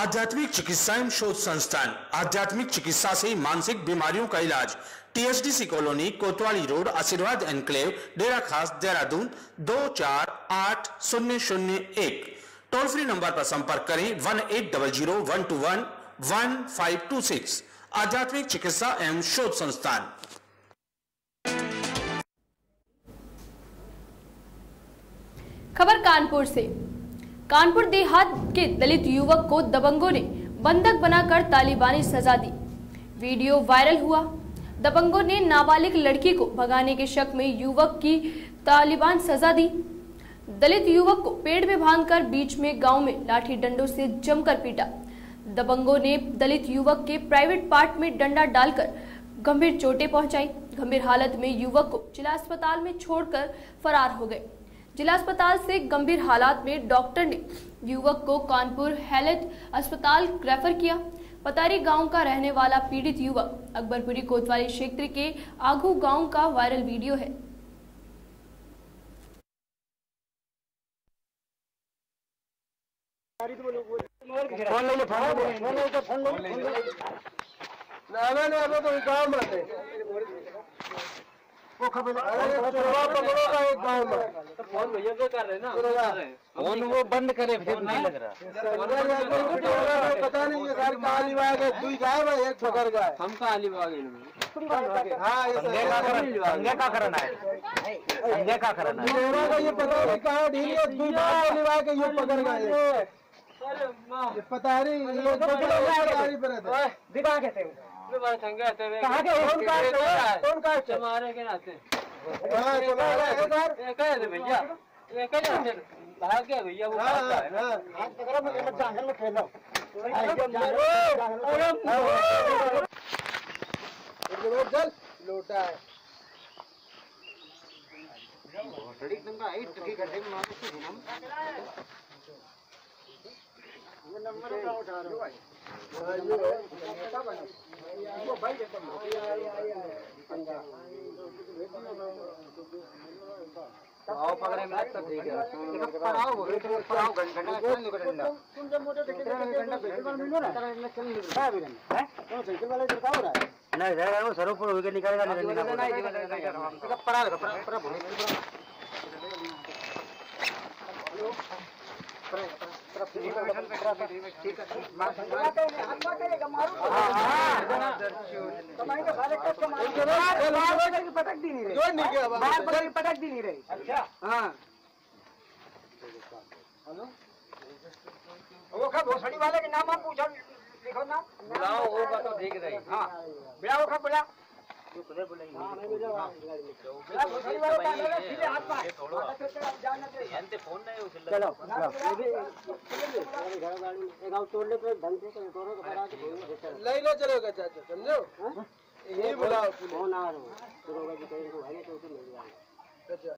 आध्यात्मिक चिकित्सा एवं शोध संस्थान आध्यात्मिक चिकित्सा से मानसिक बीमारियों का इलाज। TSDC colony, Kotwali road, Ashirwad enclave, Dera Khas, Dehradun 248001। Toll free number पर संपर्क करें 1800-121-1526। आध्यात्मिक चिकित्सा एवं शोध संस्थान। खबर कानपुर से। कानपुर देहात के दलित युवक को दबंगों ने बंधक बनाकर तालिबानी सजा दी। वीडियो वायरल हुआ। दबंगों ने नाबालिग लड़की को भगाने के शक में युवक की तालिबान सजा दी। दलित युवक को पेड़ में बांधकर बीच में गांव में लाठी डंडों से जमकर पीटा। दबंगों ने दलित युवक के प्राइवेट पार्ट में डंडा डालकर गंभीर चोटें पहुंचाई। गंभीर हालत में युवक को जिला अस्पताल में छोड़कर फरार हो गए। जिला अस्पताल से गंभीर हालात में डॉक्टर ने युवक को कानपुर हेल्थ अस्पताल रेफर किया। पतारी गांव का रहने वाला पीड़ित युवक अकबरपुरी कोतवाली क्षेत्र के आघू गांव का वायरल वीडियो है। वो खबर फोन भैया को कर रहे ना, फोन वो बंद करे फिर नहीं लग रहा। पता नहीं ये सारी काली बाग है, दुई गाय है, एक ठोकर गाय। हम काली बाग है। हाँ ये संजय का करना है, संजय का करना है। ये पता नहीं कहाँ ढील है, दुई काली बाग है, ये पकड़ गए। ये पता नहीं ये गाड़ी पर है। दिखा कैसे कहाँ के कौन का हमारे के नाते भैया भाग गया भैया वो लोटा है ये नंबर उठा रहा हूँ। आओ पकड़े में तब ठीक है। पढ़ाओ घंटा तुम जब मोटे टिकट घंटा फेस्टिवल मिलो ना चल निकल है कौन साइकिल वाले लड़का हो रहा है नहीं जाएगा वो सरोपुर होके निकालेगा नहीं पढ़ा पटक दी नहीं रही। अच्छा हाँ हेलो वो खा भोसड़ी वाले के नाम आप पूछो लिखो ना बुलाओ होगा तो देख रही। हाँ बुलाओ खा बुला चलो ले लो चलोगा चाचा समझो यही बुलाओ फोन आ रहा हूँ।